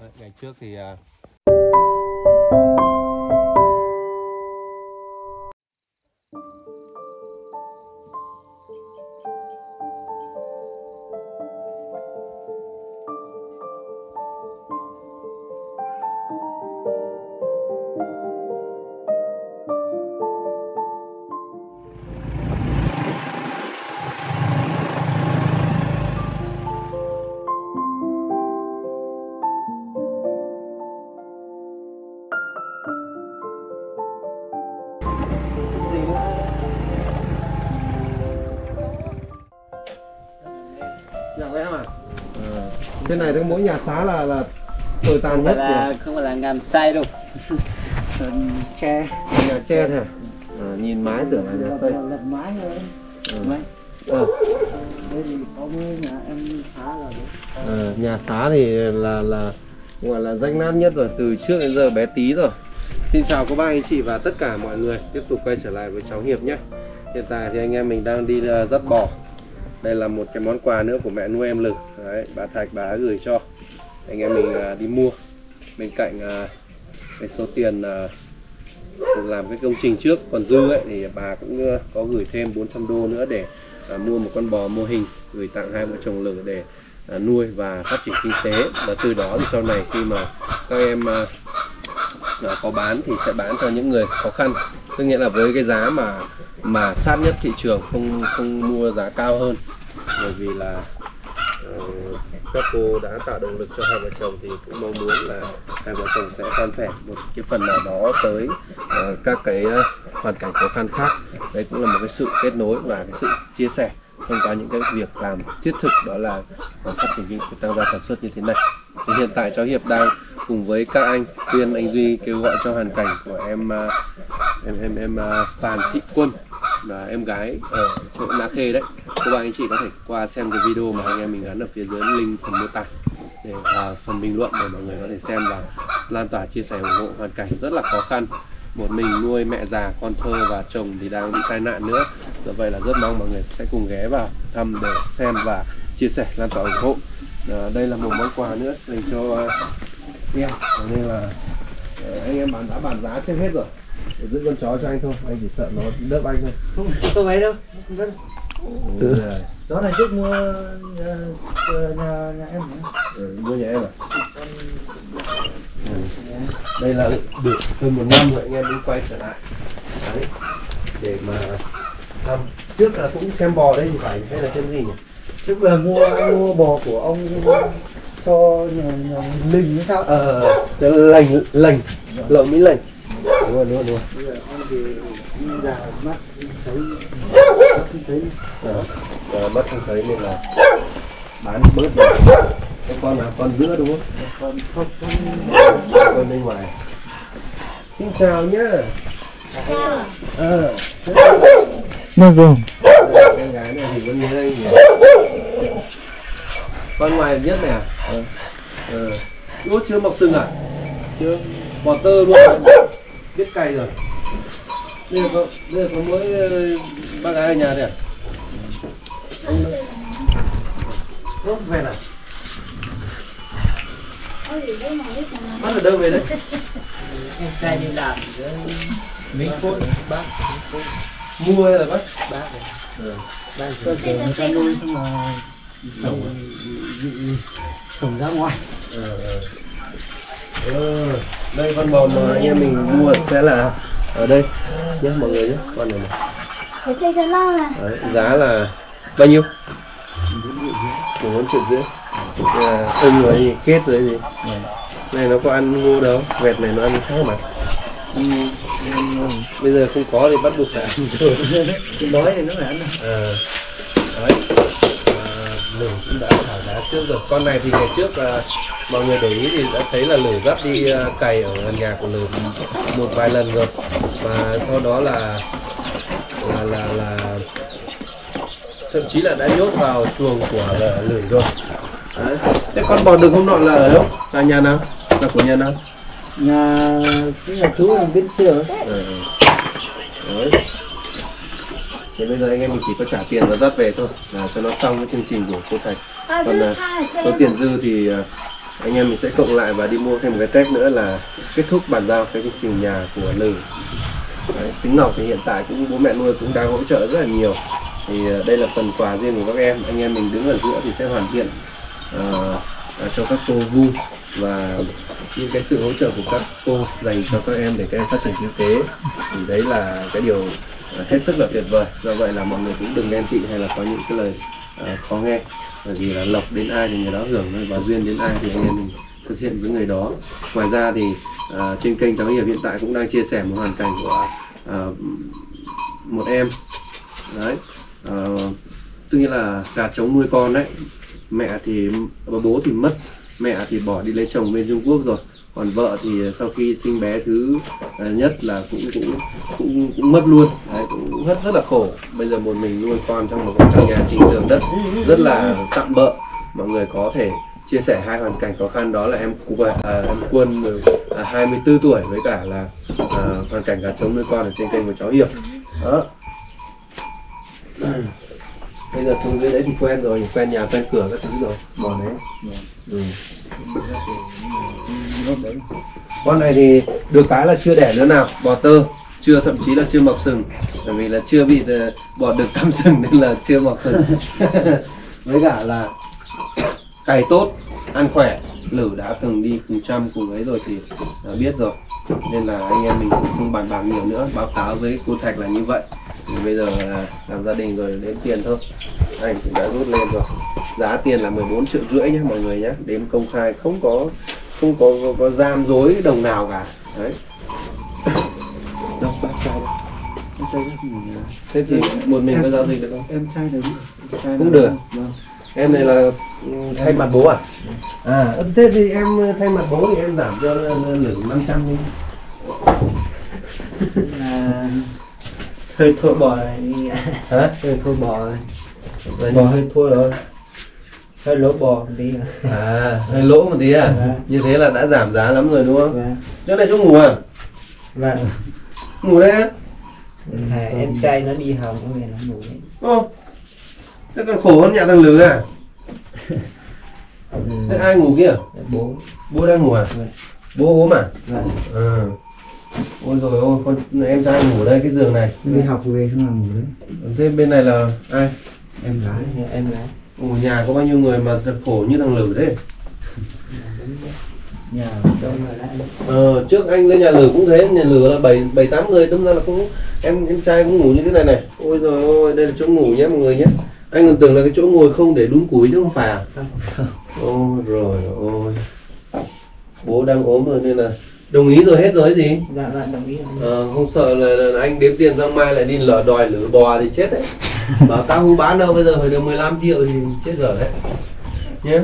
Ngày trước thì Nhạc em à? Trên này mỗi nhà xá là tồi tàn nhất không phải là ngàm sai đâu. Tre. Nhà tre thôi à? Nhìn mái tưởng là nhà Tây. Lật mái thôi. Mái. Đây thì có nhà em xá là đấy. Nhà xá thì là gọi là rách nát nhất rồi, từ trước đến giờ bé tí rồi. Xin chào các bác anh chị và tất cả mọi người, tiếp tục quay trở lại với cháu Hiệp nhé. Hiện tại thì anh em mình đang đi dắt bò. Đây là một cái món quà nữa của mẹ nuôi em Lử. Đấy, bà Thạch bà gửi cho anh em mình đi mua. Bên cạnh cái số tiền làm cái công trình trước còn dư ấy, thì bà cũng có gửi thêm 400 đô nữa để mua một con bò mô hình gửi tặng hai vợ chồng Lử để nuôi và phát triển kinh tế. Và từ đó thì sau này khi mà các em có bán thì sẽ bán cho những người khó khăn, tức nghĩa là với cái giá mà sát nhất thị trường, không mua giá cao hơn, bởi vì là các cô đã tạo động lực cho hai vợ chồng thì cũng mong muốn là hai vợ chồng sẽ san sẻ một cái phần nào đó tới các cái hoàn cảnh khó khăn khác. Đấy cũng là một cái sự kết nối và cái sự chia sẻ thông qua những cái việc làm thiết thực, đó là phát triển kinh tế, tăng gia sản xuất như thế này. Thì hiện tại cháu Hiệp đang cùng với các anh Tuyên, anh Duy kêu gọi cho hoàn cảnh của em Phan Thị Quân, là em gái ở chỗ Na Khê đấy. Các bạn anh chị có thể qua xem cái video mà anh em mình gắn ở phía dưới link phần mô tả để phần bình luận để mọi người có thể xem và lan tỏa, chia sẻ, ủng hộ hoàn cảnh rất là khó khăn. Một mình nuôi mẹ già, con thơ và chồng thì đang bị tai nạn nữa. Do vậy là rất mong mọi người sẽ cùng ghé vào thăm để xem và chia sẻ, lan tỏa, ủng hộ. Đây là một món quà nữa dành cho em, nên là anh em đã bàn giá trên hết rồi để giữ con chó cho anh thôi, anh chỉ sợ nó đớp anh thôi. Không ấy đâu. Đó là trước mua nhà em mua nhà em à? Đây là được hơn 1 năm rồi anh em mới quay trở lại đấy, để mà thăm. Trước là cũng xem bò đây thì phải, hay là xem gì nhỉ? Trước là anh mua bò của ông cho nhà Linh hay sao? Lệnh lợn Mỹ Lệnh. Luôn. Bây giờ ông thì già mắt thấy Mắt không thấy nên là bán bớt rồi. Cái con nào con giữa đúng không? Con bên ngoài. Xin chào nhá. Chào. nó dùng Em gái này thì vẫn nhớ anh nhỉ? Con ngoài nhất này à? Út chưa mọc sừng à? Chưa. Bò tơ luôn. Biết cày rồi. Bây giờ có mỗi bác gái ở nhà đây à? Anh về à? Bắt ở đâu về đấy? em trai đi làm với Minh Phúc bác Mua hay là bắt? bác cơ sở người ta nuôi xong mà trồng ra ngoài. Đây con bò mà anh em mình mua sẽ là ở đây nhé mọi người nhé, con này này. Thế cây cho nó là Giá là bao nhiêu? 4,5 triệu. Ưng rồi gì, kết rồi gì. Này nó có ăn ngu đâu, vẹt này nó ăn khác mà. Bây giờ không có thì bắt buộc phải ăn thôi. Đói thì nó phải ăn. Đấy. Lử cũng đã thảo giá trước rồi. Con này thì ngày trước là mọi người để ý thì đã thấy là Lử dắt đi cày ở gần nhà của Lử một vài lần rồi. Và sau đó là thậm chí là đã nhốt vào chuồng của Lử rồi. Đấy. Thế con bò đực hôm nọ là ở đâu? Là nhà nào? Là của nhà nào? Cái nhà chú là bên kia rồi. Đấy. Thì bây giờ anh em mình chỉ có trả tiền và dắt về thôi, là cho nó xong cái chương trình của cô Thạch. Còn số tiền dư thì anh em mình sẽ cộng lại và đi mua thêm một cái tép nữa là kết thúc bàn giao cái chương trình nhà của Lử. Xính Ngọc thì hiện tại cũng bố mẹ nuôi cũng đang hỗ trợ rất là nhiều. Thì đây là phần quà riêng của các em. Anh em mình đứng ở giữa thì sẽ hoàn thiện cho các cô vui và những cái sự hỗ trợ của các cô dành cho các em để các em phát triển kinh tế. Thì đấy là cái điều hết sức là tuyệt vời. Do vậy là mọi người cũng đừng ghen tị hay là có những cái lời khó nghe, bởi vì là lộc đến ai thì người đó hưởng thôi, và duyên đến ai thì anh em mình thực hiện với người đó. Ngoài ra thì trên kênh Cháu Hiệp hiện tại cũng đang chia sẻ một hoàn cảnh của một em đấy, tức nghĩa là gà trống nuôi con đấy, mẹ thì bố thì mất, mẹ thì bỏ đi lấy chồng bên Trung Quốc rồi, còn vợ thì sau khi sinh bé thứ nhất là cũng mất luôn đấy, cũng rất là khổ. Bây giờ một mình nuôi con trong một căn nhà trình tường đất rất là tạm bợ. Mọi người có thể chia sẻ hai hoàn cảnh khó khăn, đó là em Quân 24 tuổi với cả là hoàn cảnh gà trống nuôi con ở trên kênh của Cháu Hiệp đó. Bây giờ xuống dưới đấy thì quen rồi, quen nhà quen cửa các thứ rồi. Bò đấy. Con này thì được cái là chưa đẻ nữa nào, bò tơ, chưa, thậm chí là chưa mọc sừng, bởi vì là chưa bị bò được cắm sừng nên là chưa mọc sừng. Với cả là cày tốt, ăn khỏe. Lử đã từng đi cùng chăm cùng ấy rồi thì biết rồi, nên là anh em mình cũng không bàn bạc nhiều nữa. Báo cáo với cô Thạch là như vậy. Thì bây giờ là làm gia đình rồi đếm tiền thôi. Anh cũng đã rút lên rồi. Giá tiền là 14,5 triệu nhé mọi người nhé. Đếm công khai, không có gian dối đồng nào cả. Đấy. Đâu, bác trai đâu. Em trai rất nhiều. Thế thì một mình có giao dịch được không? Em trai được. Cũng được. Vâng. Em này là thay mặt bố à? Thế thì em thay mặt bố thì em giảm cho Lử 500 đi. Hơi thua bò này. Hả? Hơi thua bò này. Bò hơi thua rồi. Hơi lỗ bò một tí. Hơi lỗ một tí à? Vâng. Như thế là đã giảm giá lắm rồi đúng không? Vâng. Chỗ này chỗ ngủ à? Vâng. Ngủ đây á? Em trai nó đi học nó về nó ngủ đấy. Ô, thế còn khổ hơn nhà thằng Lử à? Thế ai ngủ kia? Bố. Bố đang ngủ à? Vâng. Bố ốm à? Vâng. Ôi rồi ôi, con em trai ngủ đây cái giường này. Đi học về xong là ngủ đấy. Thế bên này là ai? Em gái. Em gái. Nhà có bao nhiêu người mà thật khổ như thằng Lử đấy? Nhà đâu mà lại. Trước anh lên nhà Lử cũng thế, nhà Lử là 7-8 người, đâm ra là cũng em trai cũng ngủ như thế này này. Ôi rồi ôi, đây là chỗ ngủ nhé mọi người nhé. Anh còn tưởng là cái chỗ ngồi không để đun củi chứ không phải à? Ôi rồi ôi. Bố đang ốm rồi nên là đồng ý rồi, hết rồi gì? Dạ bạn đồng ý. Không sợ là anh đếm tiền sang mai lại đi đòi Lử bò thì chết đấy. Bảo tao không bán đâu, bây giờ phải được 15 triệu thì chết rồi đấy nhé.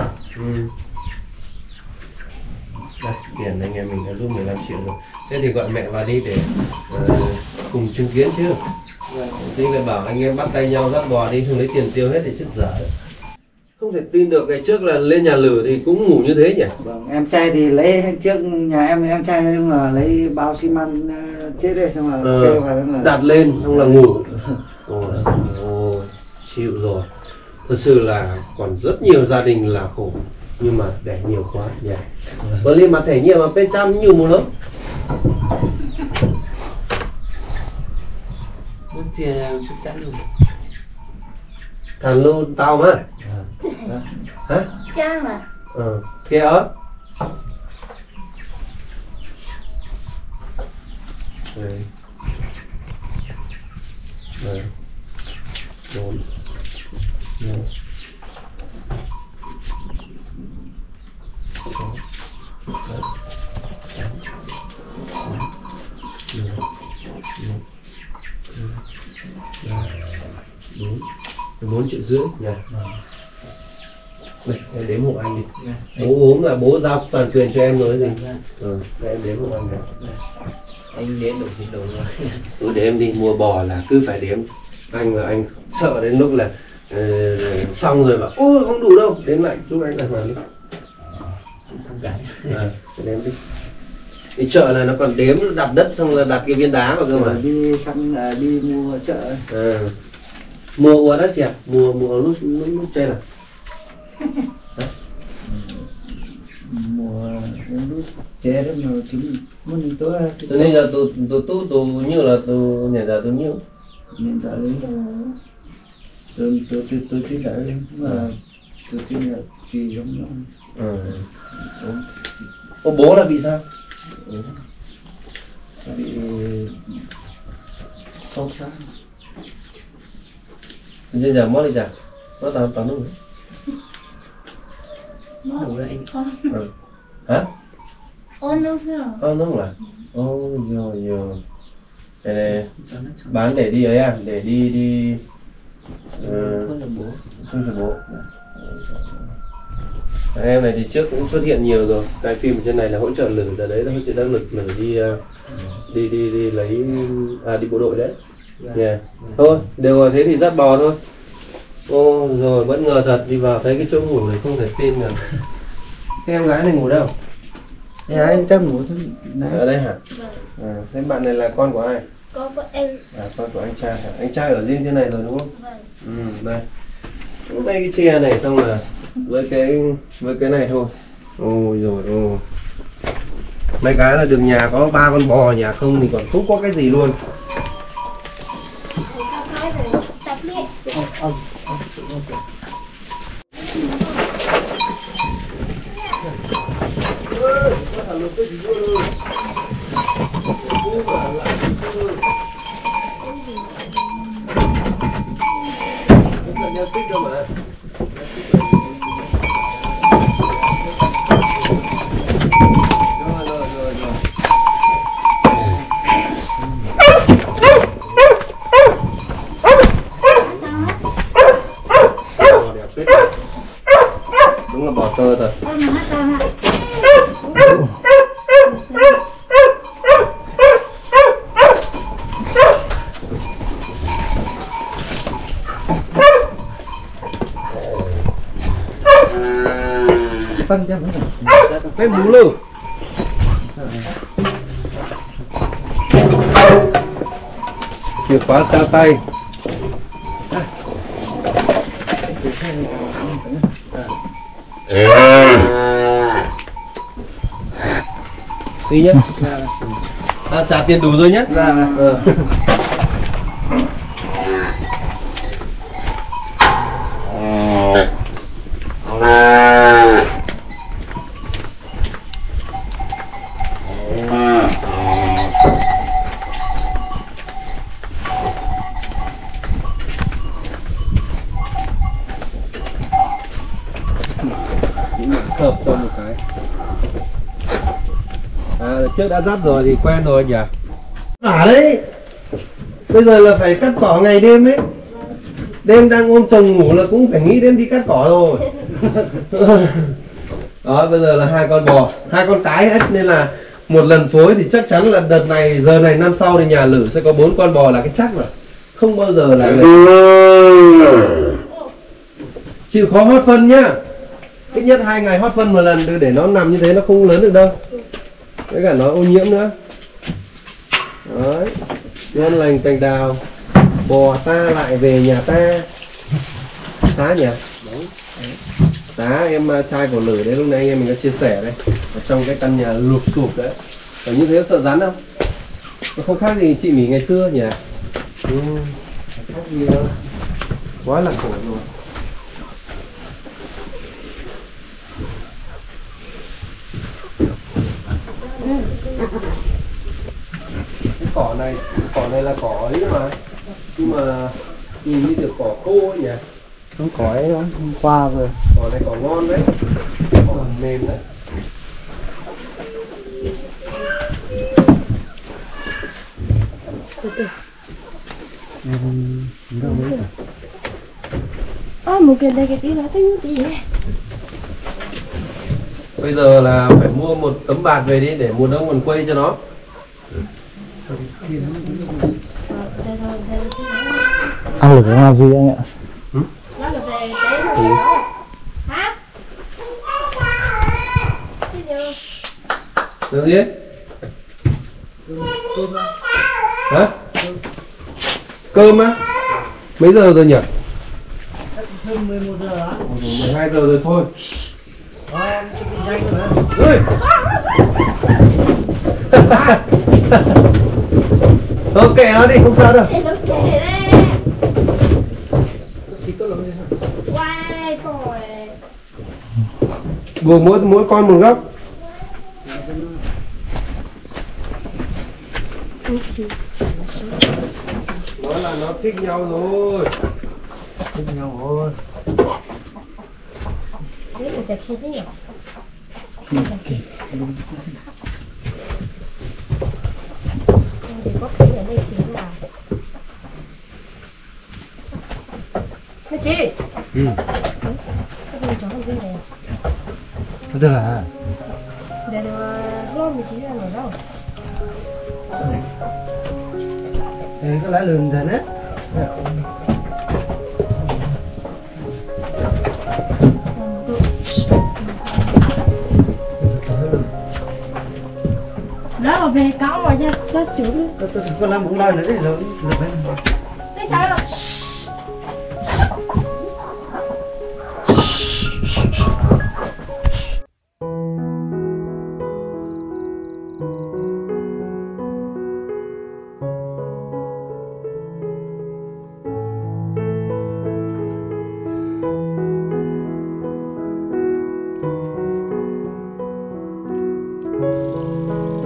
Đây, tiền anh em mình đã rút 15 triệu rồi. Thế thì gọi mẹ vào đi để cùng chứng kiến chứ. Thì lại bảo anh em bắt tay nhau dắt bò đi, không lấy tiền tiêu hết thì chết dở đấy. Không thể tin được, ngày trước là lên nhà Lử thì cũng ngủ như thế nhỉ? Vâng, em trai thì lấy trước nhà em trai nhưng mà lấy bao xi măng chết rồi xong là kêu vào là đặt lên xong là ngủ. Ôi, chịu rồi. Thật sự là còn rất nhiều gia đình là khổ, nhưng mà đẻ nhiều quá nhỉ. Bởi vì mà thẻ nhiều mà bên trăm nhiều một lớp. Thằng Lô tao mà. Hả? Trang à? Kia ớt. Đây. Đây. 4. 14,5 triệu nhỉ. Đây, em đếm hộ anh đi. Bố ốm là bố giao toàn quyền cho em rồi gì. Đây em đếm hộ anh này. anh đếm được thì đủ rồi. Để em đi mua bò là cứ phải đếm. Anh là anh sợ đến lúc là xong rồi bảo ôi không đủ đâu, đếm lại giúp anh đặt vào đi. Không cái. Đếm đi. Đi chợ này nó còn đếm, đặt đất xong là đặt cái viên đá vào cơ mà. Đi săn đi mua chợ. Mua ua đất chị ạ, mua lúc chơi nào. lúc chế đó mà chúng muốn tôi Cho nên là tôi như là tôi nhà giờ tôi như nên tại đấy tôi tin đấy mà tôi tin là gì giống nhau. Ô bố là bị sao? Bị sốt sáng. Bây giờ mất đi chả? Mất tao nước. Ngủ đây. Hả? Ôn đâu chưa? Nước là? Rồi. Này bán để đi ấy à? Để đi không phải bố. Em này thì trước cũng xuất hiện nhiều rồi. Cái phim ở trên này là hỗ trợ lử, giờ đấy là hỗ trợ đắc lực lử đi lấy đi bộ đội đấy. Yeah. Thôi, đều rồi thế thì dắt bò thôi. Ô rồi bất ngờ thật, đi vào thấy cái chỗ ngủ này không thể tin được. Thế em gái này ngủ đâu? Anh chắc ngủ thôi. Ở đây hả? Thế bạn này là con của ai? Con của em. Con của anh trai hả? Anh trai ở riêng trên này rồi đúng không? Vâng. Đây. Đây cái tre này xong là với cái này thôi. Ôi rồi ôi. Mấy cái là được nhà có 3 con bò, nhà không thì còn không có cái gì luôn. Tập luyện. Đúng là bò tơ thật. Con mà hát con ạ. Phân chứ. Cái bú lử. Chìa khóa trao tay. Đi nhé. Trả tiền đủ rồi nhé. Hợp cho một cái. Trước đã dắt rồi thì quen rồi nhỉ. Đấy. Bây giờ là phải cắt cỏ ngày đêm ấy. Đêm đang ôm chồng ngủ là cũng phải nghĩ đến đi cắt cỏ rồi. Đó, bây giờ là 2 con bò, 2 con cái hết nên là một lần phối thì chắc chắn là đợt này, giờ này năm sau thì nhà Lử sẽ có 4 con bò là cái chắc rồi. Không bao giờ là chịu khó hót phân nhá. Ít nhất 2 ngày hót phân một lần để nó nằm như thế nó không lớn được đâu. Với cả nó ô nhiễm nữa. Đấy. Ngon lành cành đào. Bò ta lại về nhà ta. Tá nhỉ? Đúng. Tá em trai của Lử đấy, lúc nãy anh em mình có chia sẻ đấy. Ở trong cái căn nhà lụp sụp đấy. Ở như thế sợ rắn không? Nó không khác gì chị Mỹ ngày xưa nhỉ? Khác gì đâu. Quá là khổ rồi. Cái cỏ này là cỏ ấy mà, nhưng mà nhìn như được cỏ khô ấy nhỉ. Không có ấy hôm qua rồi. Cỏ này cỏ ngon đấy, cỏ mềm đấy. Một cái tí nữa thấy gì vậy? Bây giờ là phải mua một tấm bạt về đi để mua đống quần quây cho nó. Ăn được cái gì anh ạ? Nó là về cái hả? Được gì? Hả? Cơm á? Mấy giờ rồi nhỉ? Hơn 11 giờ á. 12 giờ rồi thôi. Em chuẩn bị nhanh rồi. Ơi! Thôi kệ nó đi, không sao đâu. Ê, nó trẻ đấy. Quay rồi. Buộc mỗi con một góc. Nó là nó thích nhau rồi. Thích nhau rồi. Đấy là sẽ khi thế nhỉ? Chỉ có khi ở đây tiếng là Mẹ chị. Ừ. Cái gì chó làm gì này? Tức là Để lon thì chị là ở đâu? đấy có lẽ lườn thế đấy. Đó mà về cáo mà nha, cho chú. Tôi có làm một lời nữa đấy rồi bên. Sẽ sao đâu? Thank you.